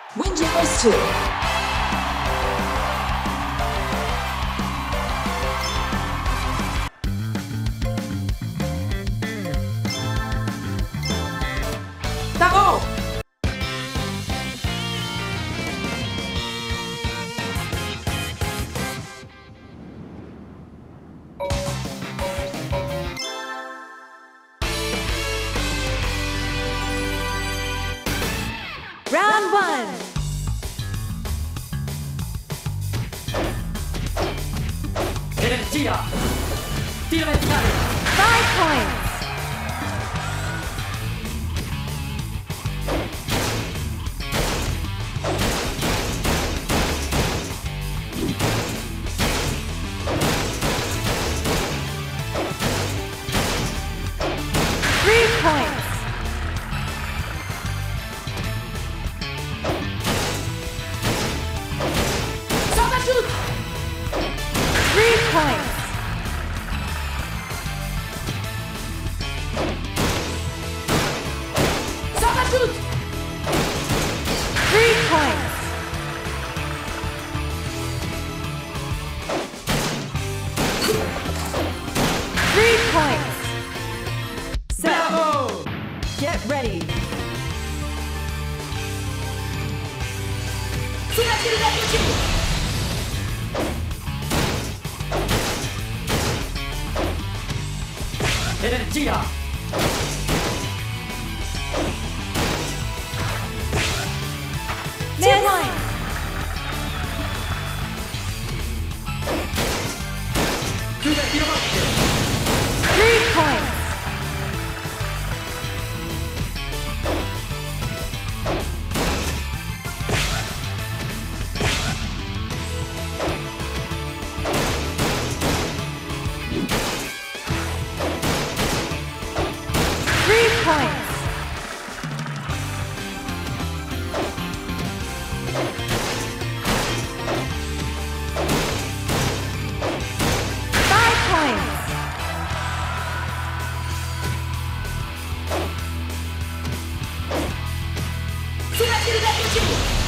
Windjammers 2. Tago! Round one. Energia! Tiro mentale! 5 points. Three points. Soccer shoot! 3 points. Soccer shoot! 3 points. Three points. Set. Bravo! Get ready. Sulla Silverici! Energia! Two points. Chiude il tiro basso! 3 points. Three points. Five points. Sulla Silverici!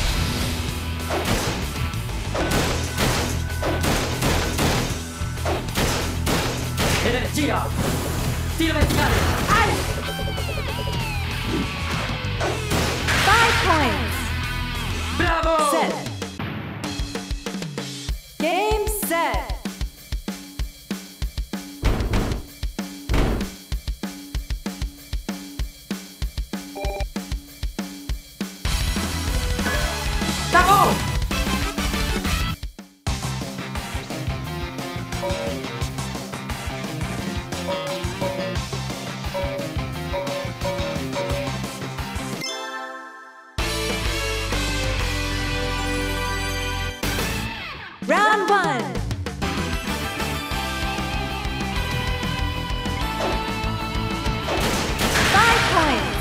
Energia! Tiro mentale! Five points. Bravo! Set. Game set. Tago! Round one. Five points.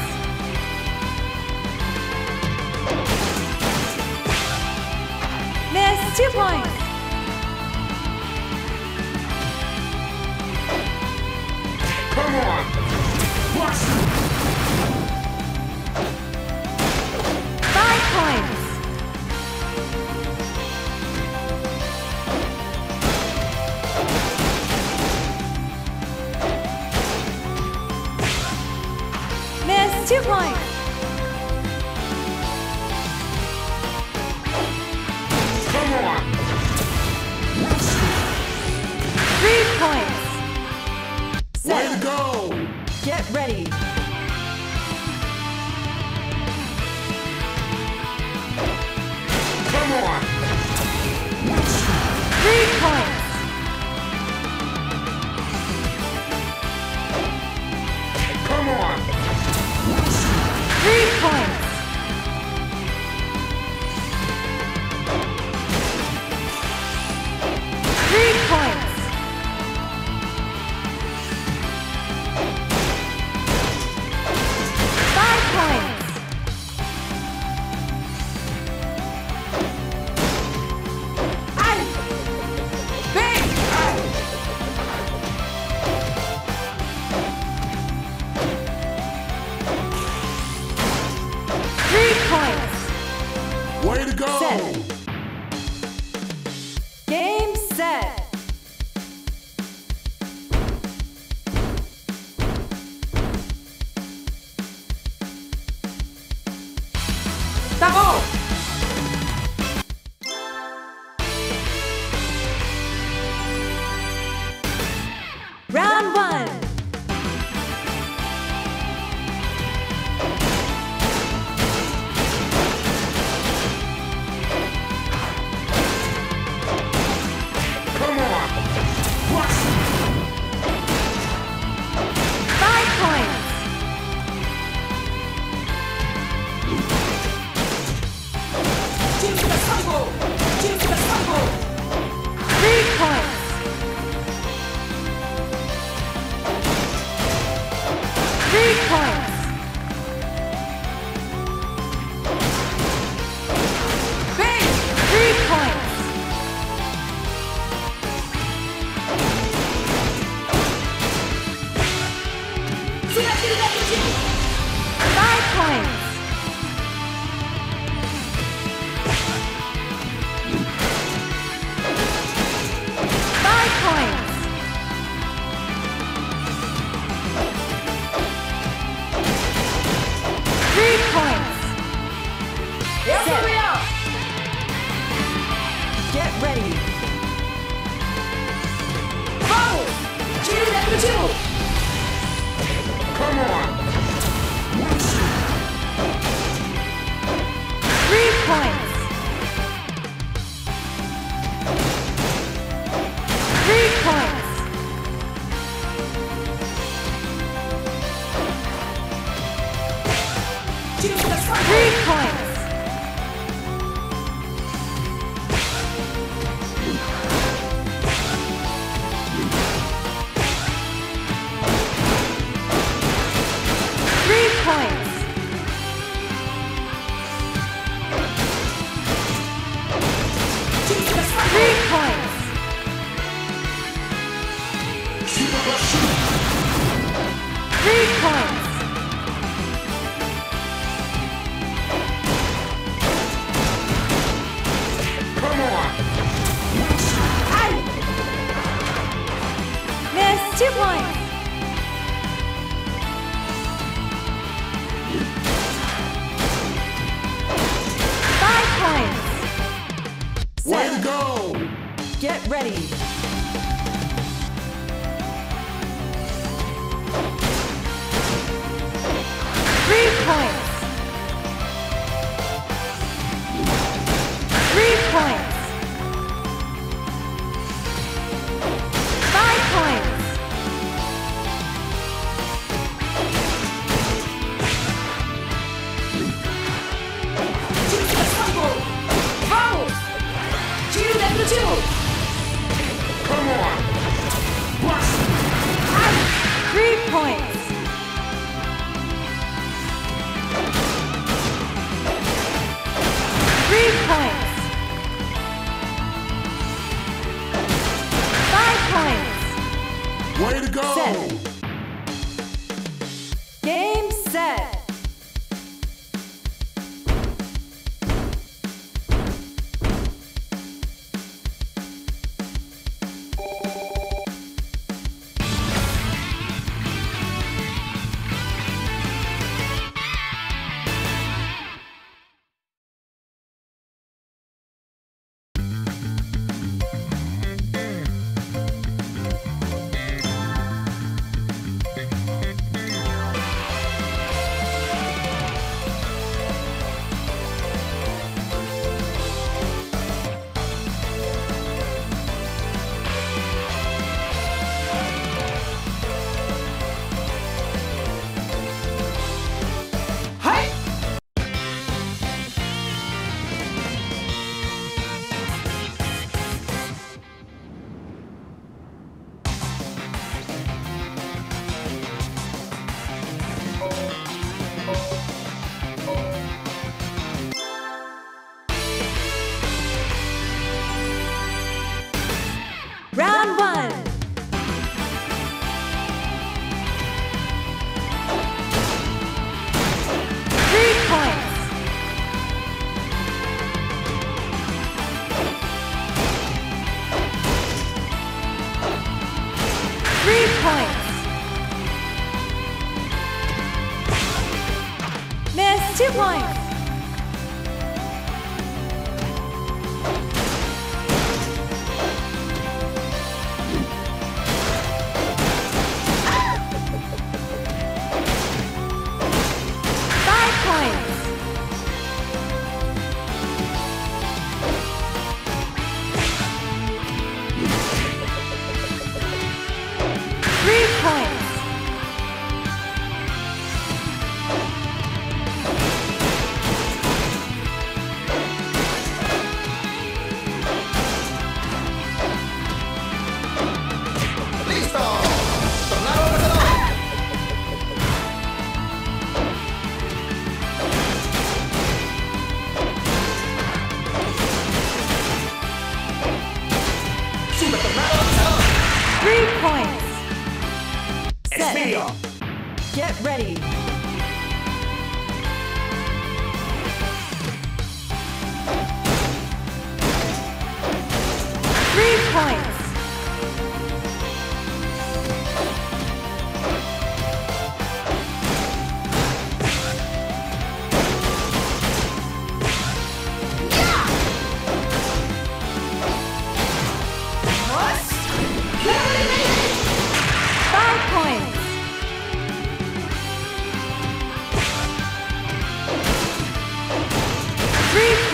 Miss. 2 points. Come on! Watch! 5 points. Miss. 2 points. Come on! set. Game, set. Double. Round one. Come on! Watch! 5 points. 진수가 성공. 진수가 성공. 3 points. 3 points. 베이. 3 points. 수납실을 내리지. 5 points. 5 points. 3 points. 에어소리야. Get ready. 파울. 지를 내리지. Come on! Watch! 3 points. 3 points. 3 points. 3 points. 3 points. Super Russian! 3 points. 2 points. Five points. Way to go! Get ready. 3 points. 3 points. 5 points. Come on! Bust! 3 points. 3 points. 5 points. Way to go! Set. Game set.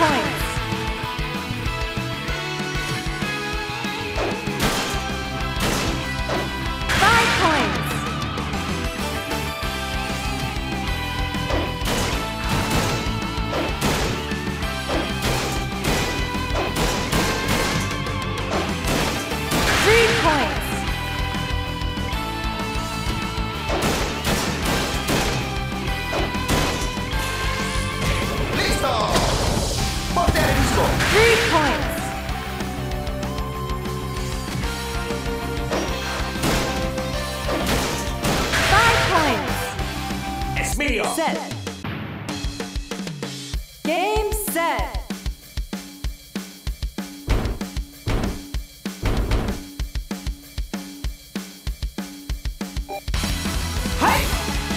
points. 5 points. 3 points. 3 points. 5 points. Es mío. Set. Game set. Hey!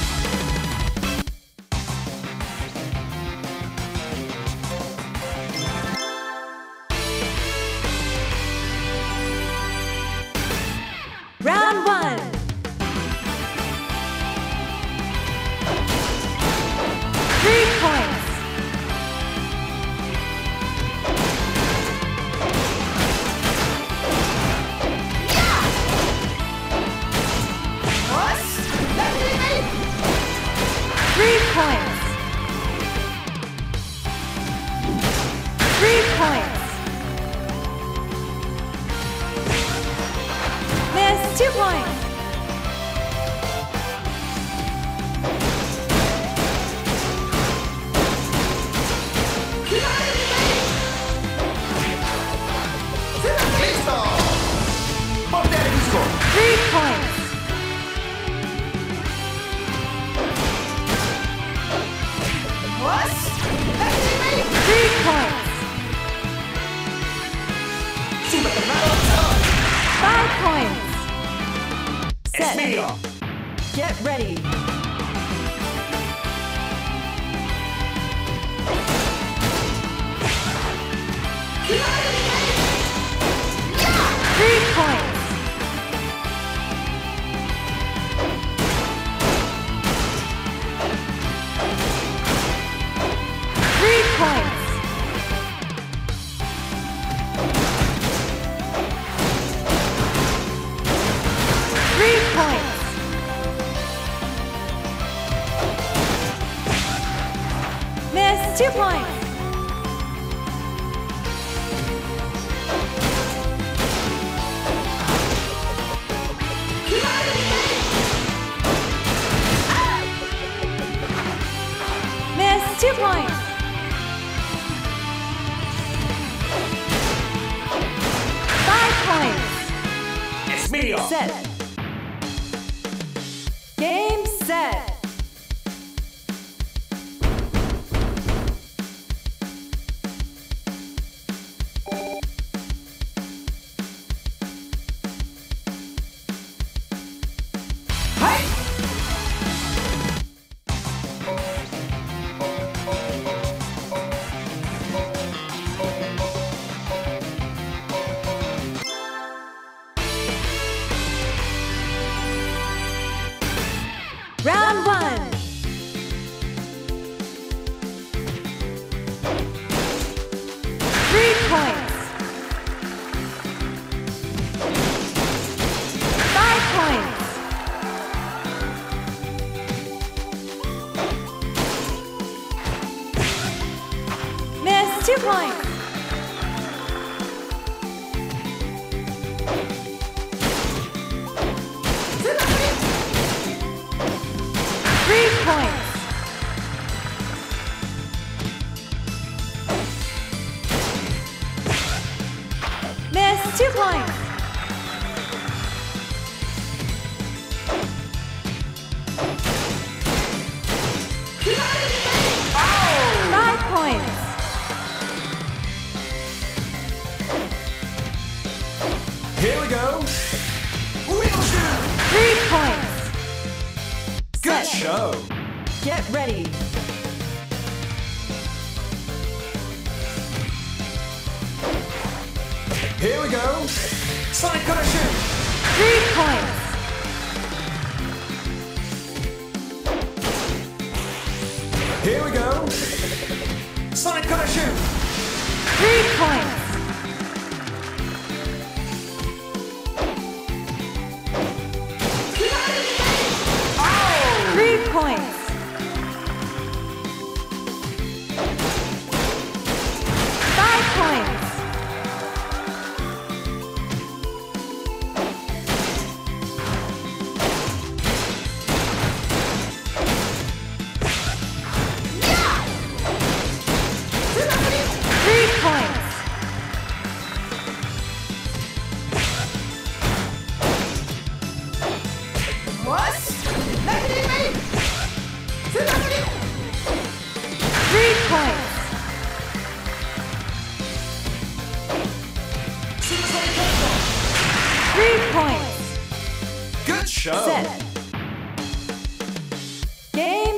Round 1. 3 points. 3 points. 3 points. Miss 2 points. 3 points. 3 points. 5 points. Es Set. mío. Get ready. Three points. 3 points. 3 points. Miss 2 points. 2 points. 5 points. Es mío. Set. Game set. Round 1. 3 points. 5 points. 2 points. 3 points. 2 points. 5 points. Here we go. Wheel shoot. 3 points. Good Set. show. Get ready. Here we go. Sonic Cutter shoot. 3 points. Here we go. Sonic Cutter shoot. 3 points. Ow! 3 points. 5 points. Three points. What? 3 points. Supersonic Capcom. 3 points. Good show. Set. Game